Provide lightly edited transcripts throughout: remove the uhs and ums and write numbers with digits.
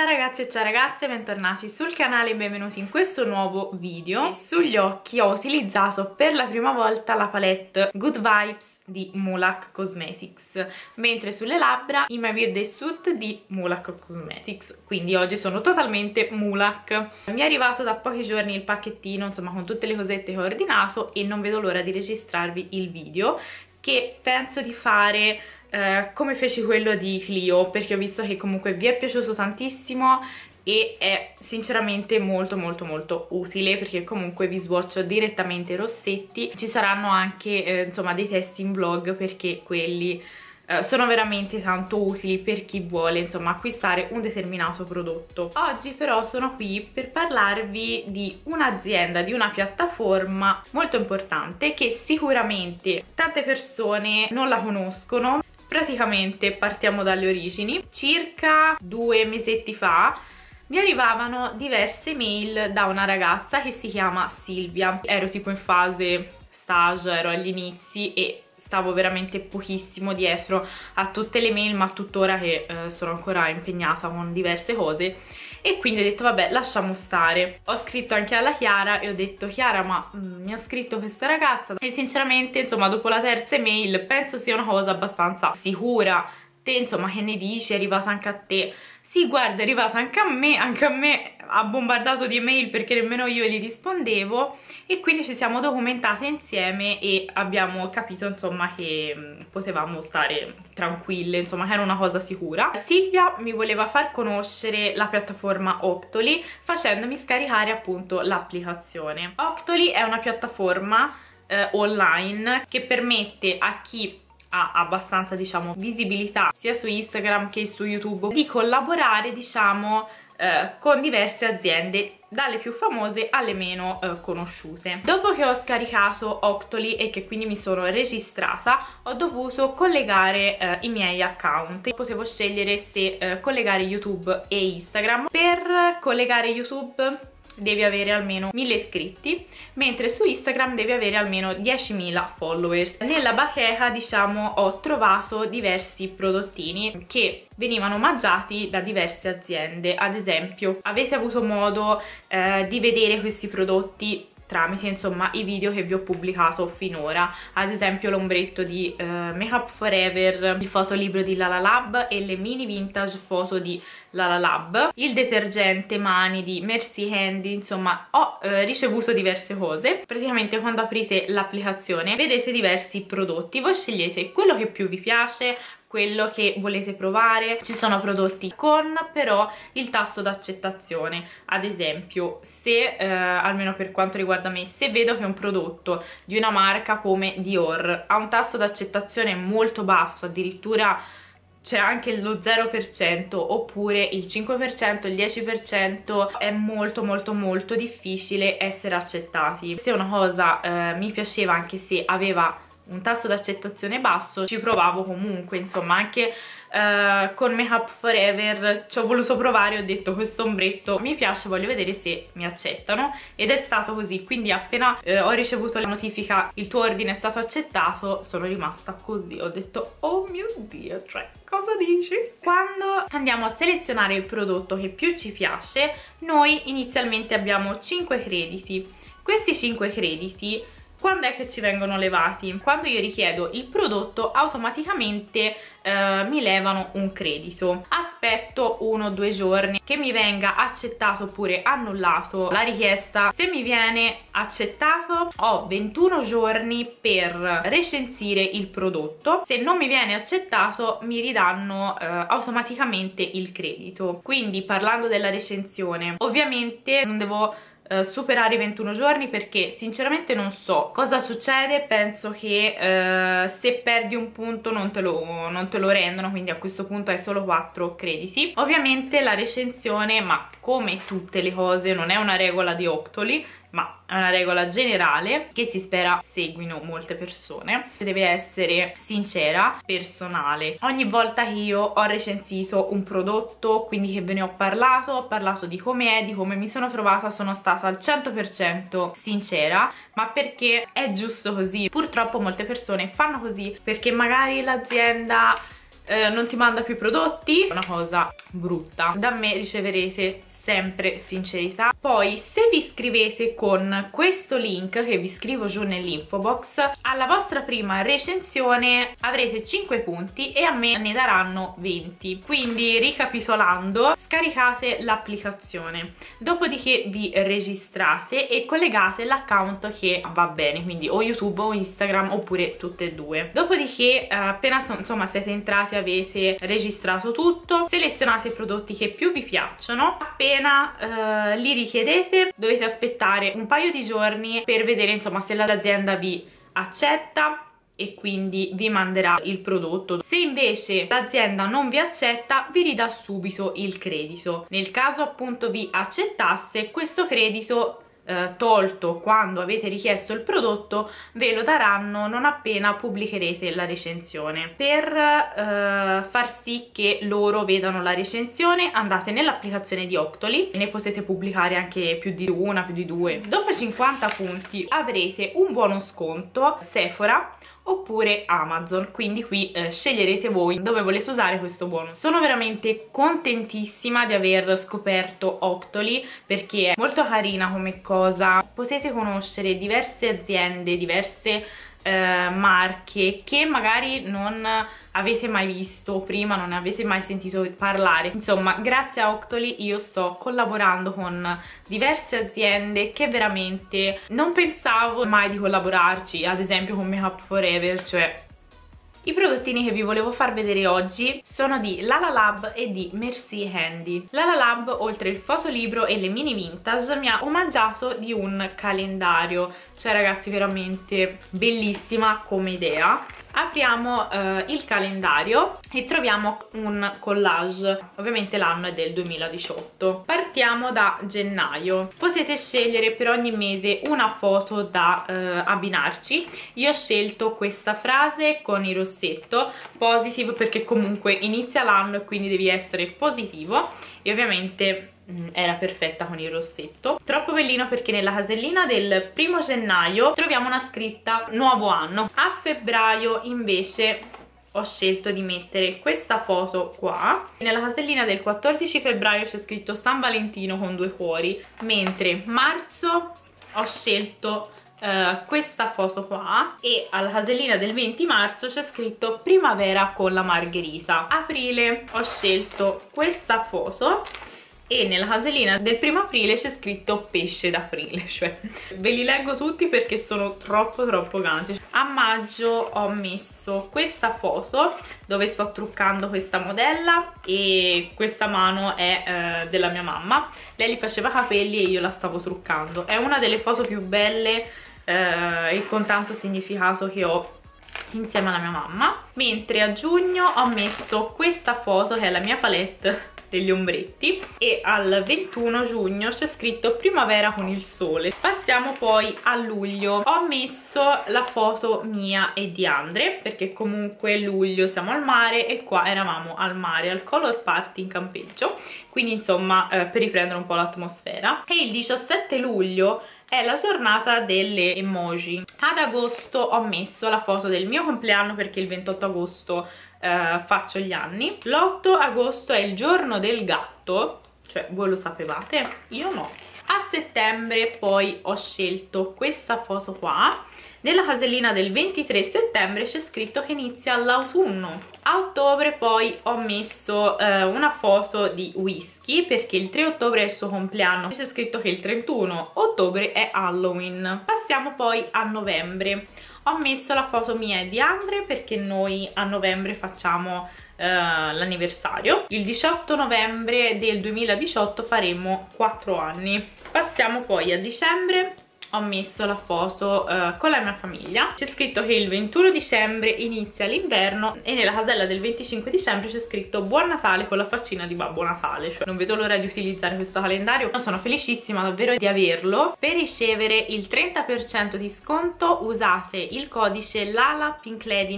Ciao ragazzi e ciao ragazze, bentornati sul canale e benvenuti in questo nuovo video. E sugli occhi ho utilizzato per la prima volta la palette Good Vibes di Mulac Cosmetics, mentre sulle labbra i My Birthday Suit di Mulac Cosmetics, quindi oggi sono totalmente Mulac. Mi è arrivato da pochi giorni il pacchettino, insomma, con tutte le cosette che ho ordinato e non vedo l'ora di registrarvi il video, che penso di fare come feci quello di Clio, perché ho visto che comunque vi è piaciuto tantissimo e è sinceramente molto utile, perché comunque vi swatcho direttamente i rossetti. Ci saranno anche insomma dei test in vlog, perché quelli sono veramente tanto utili per chi vuole insomma acquistare un determinato prodotto. Oggi però sono qui per parlarvi di un'azienda, di una piattaforma molto importante che sicuramente tante persone non la conoscono. Praticamente partiamo dalle origini. Circa 2 mesetti fa mi arrivavano diverse mail da una ragazza che si chiama Silvia. Ero tipo in fase stage, ero agli inizi e stavo veramente pochissimo dietro a tutte le mail, ma tuttora che sono ancora impegnata con diverse cose, e quindi ho detto vabbè, lasciamo stare. Ho scritto anche alla Chiara e ho detto: Chiara, ma mi ha scritto questa ragazza e sinceramente insomma dopo la terza email penso sia una cosa abbastanza sicura. Te insomma che ne dici? È arrivata anche a te? Sì, guarda, è arrivata anche a me ha bombardato di email perché nemmeno io gli rispondevo, e quindi ci siamo documentate insieme e abbiamo capito insomma che potevamo stare tranquille, insomma che era una cosa sicura. Silvia mi voleva far conoscere la piattaforma Octoly facendomi scaricare appunto l'applicazione. Octoly è una piattaforma online che permette a chi ha abbastanza, diciamo, visibilità sia su Instagram che su YouTube di collaborare, diciamo, con diverse aziende, dalle più famose alle meno conosciute. Dopo che ho scaricato Octoly e che quindi mi sono registrata, ho dovuto collegare i miei account. Potevo scegliere se collegare YouTube e Instagram. Per collegare YouTube devi avere almeno 1000 iscritti, mentre su Instagram devi avere almeno 10.000 followers. Nella bacheca, diciamo, ho trovato diversi prodottini che venivano omaggiati da diverse aziende. Ad esempio, avete avuto modo di vedere questi prodotti tramite insomma i video che vi ho pubblicato finora, ad esempio l'ombretto di Makeup Forever, il fotolibro di Lalalab e le mini vintage foto di Lalalab, il detergente mani di Merci Handy. Insomma, ho ricevuto diverse cose. Praticamente quando aprite l'applicazione vedete diversi prodotti, voi scegliete quello che più vi piace, quello che volete provare. Ci sono prodotti con però il tasso d'accettazione. Ad esempio, se almeno per quanto riguarda me, se vedo che un prodotto di una marca come Dior ha un tasso d'accettazione molto basso, addirittura c'è anche lo 0% oppure il 5%, il 10%, è molto difficile essere accettati. Se una cosa mi piaceva, anche se aveva un tasso d'accettazione basso, ci provavo comunque. Insomma, anche con Makeup Forever ci ho voluto provare, ho detto questo ombretto mi piace, voglio vedere se mi accettano, ed è stato così. Quindi appena ho ricevuto la notifica il tuo ordine è stato accettato, sono rimasta così, ho detto oh mio Dio, cioè cosa dici? Quando andiamo a selezionare il prodotto che più ci piace, noi inizialmente abbiamo 5 crediti. Questi 5 crediti quando è che ci vengono levati? Quando io richiedo il prodotto, automaticamente mi levano un credito. Aspetto 1 o 2 giorni che mi venga accettato oppure annullato la richiesta. Se mi viene accettato, ho 21 giorni per recensire il prodotto. Se non mi viene accettato, mi ridanno automaticamente il credito. Quindi, parlando della recensione, ovviamente non devo superare i 21 giorni, perché sinceramente non so cosa succede. Penso che se perdi un punto non te lo rendono, quindi a questo punto hai solo 4 crediti. Ovviamente la recensione, ma come tutte le cose, non è una regola di Octoly, ma è una regola generale che si spera seguino molte persone. Deve essere sincera, personale. Ogni volta che io ho recensito un prodotto, quindi che ve ne ho parlato di come è, di come mi sono trovata, sono stata al 100% sincera, ma perché è giusto così. Purtroppo molte persone fanno così perché magari l'azienda non ti manda più prodotti, è una cosa brutta. Da me riceverete sempre sincerità. Poi se vi iscrivete con questo link che vi scrivo giù nell'info box, alla vostra prima recensione avrete 5 punti e a me ne daranno 20. Quindi ricapitolando, scaricate l'applicazione, dopodiché vi registrate e collegate l'account che va bene, quindi o YouTube o Instagram oppure tutte e due. Dopodiché appena insomma siete entrati, avete registrato tutto, selezionate i prodotti che più vi piacciono. Appena li richiedete dovete aspettare un paio di giorni per vedere insomma se l'azienda vi accetta e quindi vi manderà il prodotto. Se invece l'azienda non vi accetta, vi ridà subito il credito. Nel caso appunto vi accettasse, questo credito tolto quando avete richiesto il prodotto ve lo daranno non appena pubblicherete la recensione. Per far sì che loro vedano la recensione, andate nell'applicazione di Octoly, ne potete pubblicare anche più di una, più di due. Dopo 50 punti avrete un buono sconto Sephora oppure Amazon, quindi qui sceglierete voi dove volete usare questo buono. Sono veramente contentissima di aver scoperto Octoly perché è molto carina come cosa. Potete conoscere diverse aziende, diverse marche che magari non avete mai visto prima, non ne avete mai sentito parlare. Insomma, grazie a Octoly io sto collaborando con diverse aziende che veramente non pensavo mai di collaborarci, ad esempio con Makeup Forever, cioè. I prodottini che vi volevo far vedere oggi sono di Lala Lab e di Merci Handy. Lala Lab, oltre il fotolibro e le mini vintage, mi ha omaggiato di un calendario, cioè ragazzi veramente bellissima come idea. Apriamo il calendario e troviamo un collage, ovviamente l'anno è del 2018. Partiamo da gennaio, potete scegliere per ogni mese una foto da abbinarci. Io ho scelto questa frase con il rossetto, positive, perché comunque inizia l'anno e quindi devi essere positivo, e ovviamente era perfetta con il rossetto. Troppo bellino perché nella casellina del 1° gennaio troviamo una scritta nuovo anno. A febbraio invece ho scelto di mettere questa foto qua. Nella casellina del 14 febbraio c'è scritto San Valentino con 2 cuori, mentre marzo ho scelto questa foto qua, e alla casellina del 20 marzo c'è scritto primavera con la margherita. Aprile ho scelto questa foto e nella casellina del 1° aprile c'è scritto pesce d'aprile, cioè ve li leggo tutti perché sono troppo ganzi. A maggio ho messo questa foto dove sto truccando questa modella e questa mano è della mia mamma. Lei li faceva capelli e io la stavo truccando. È una delle foto più belle e con tanto significato che ho insieme alla mia mamma. Mentre a giugno ho messo questa foto che è la mia palette degli ombretti, e al 21 giugno c'è scritto primavera con il sole. Passiamo poi a luglio. Ho messo la foto mia e di Andre perché comunque luglio siamo al mare e qua eravamo al mare al Color Party in campeggio, quindi insomma per riprendere un po' l'atmosfera. E il 17 luglio è la giornata delle emoji. Ad agosto ho messo la foto del mio compleanno perché il 28 agosto faccio gli anni. L'8 agosto è il giorno del gatto, cioè voi lo sapevate? Io no. A settembre poi ho scelto questa foto qua. Nella casellina del 23 settembre c'è scritto che inizia l'autunno. A ottobre poi ho messo una foto di Whisky perché il 3 ottobre è il suo compleanno. C'è scritto che il 31 ottobre è Halloween. Passiamo poi a novembre. Ho messo la foto mia e di Andre perché noi a novembre facciamo l'anniversario. Il 18 novembre del 2018 faremo 4 anni. Passiamo poi a dicembre. Ho messo la foto con la mia famiglia. C'è scritto che il 21 dicembre inizia l'inverno e nella casella del 25 dicembre c'è scritto Buon Natale con la faccina di Babbo Natale. Cioè non vedo l'ora di utilizzare questo calendario, sono felicissima davvero di averlo. Per ricevere il 30% di sconto usate il codice Lala Pink Lady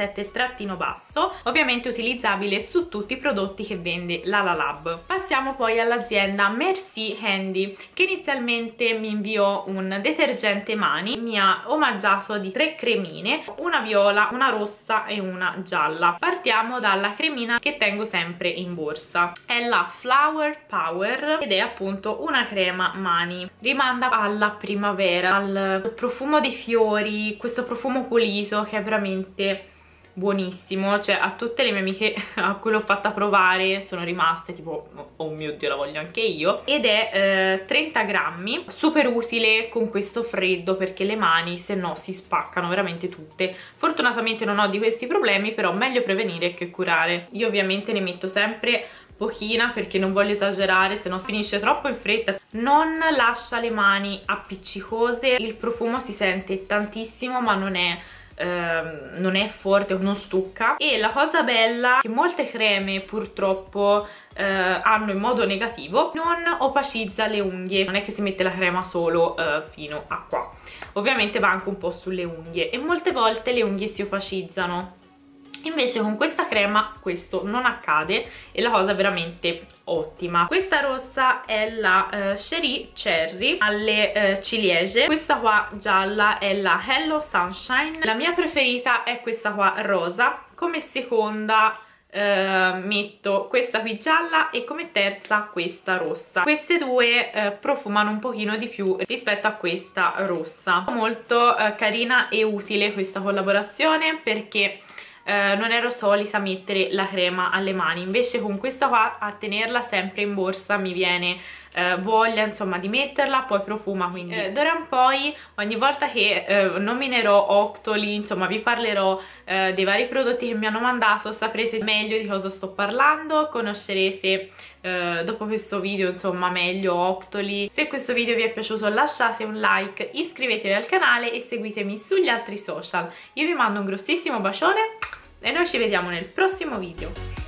97-basso, ovviamente utilizzabile su tutti i prodotti che vende Lala Lab. Passiamo poi all'azienda Merci Handy, che inizialmente mi inviò un detergente mani mi ha omaggiato di 3 cremine, una viola, una rossa e una gialla. Partiamo dalla cremina che tengo sempre in borsa, è la Flower Power ed è appunto una crema mani, rimanda alla primavera, al profumo dei fiori, questo profumo pulito che è veramente buonissimo. Cioè, a tutte le mie amiche a cui l'ho fatta provare sono rimaste tipo oh mio Dio, la voglio anche io. Ed è 30 grammi, super utile con questo freddo perché le mani se no si spaccano veramente tutte. Fortunatamente non ho di questi problemi, però meglio prevenire che curare. Io ovviamente ne metto sempre pochina perché non voglio esagerare, se no finisce troppo in fretta. Non lascia le mani appiccicose, il profumo si sente tantissimo ma non è forte, non stucca. E la cosa bella che molte creme purtroppo hanno in modo negativo, non opacizza le unghie, non è che si mette la crema solo fino a qua, ovviamente va anche un po' sulle unghie e molte volte le unghie si opacizzano. Invece con questa crema questo non accade e la cosa è veramente ottima. Questa rossa è la Cherie Cherry alle ciliegie, questa qua gialla è la Hello Sunshine, la mia preferita è questa qua rosa, come seconda metto questa qui gialla e come terza questa rossa. Queste due profumano un pochino di più rispetto a questa rossa. Molto carina e utile questa collaborazione perché non ero solita mettere la crema alle mani, invece con questa qua a tenerla sempre in borsa mi viene voglia insomma di metterla, poi profuma, quindi d'ora in poi ogni volta che nominerò Octoly, insomma vi parlerò dei vari prodotti che mi hanno mandato, saprete meglio di cosa sto parlando, conoscerete dopo questo video insomma meglio Octoly. Se questo video vi è piaciuto lasciate un like, iscrivetevi al canale e seguitemi sugli altri social. Io vi mando un grossissimo bacione e noi ci vediamo nel prossimo video.